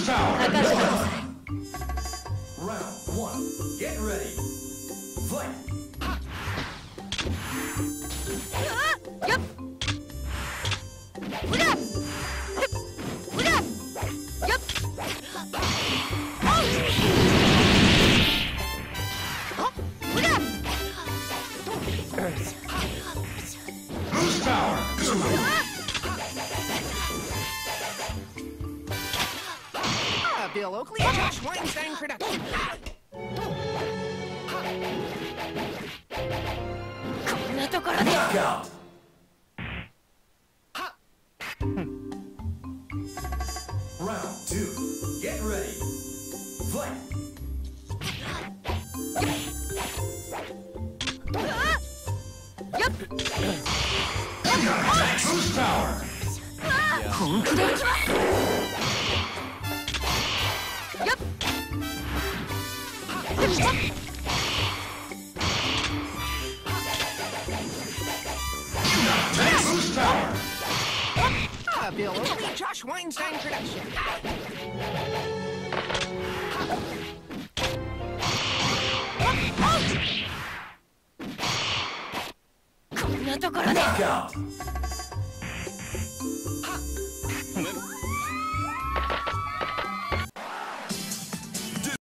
任せてください。 Round one. Get ready. Fight. やっうらうらやっうら Boost power. Bill Oakley and Josh Weinstein production. こんなところで Knockout. Round two. Get ready. Fight. やっ Boost power. 本気でいきますやっ Boost power. Bill Oakley and Josh Weinstein production. こんなところで Knockout.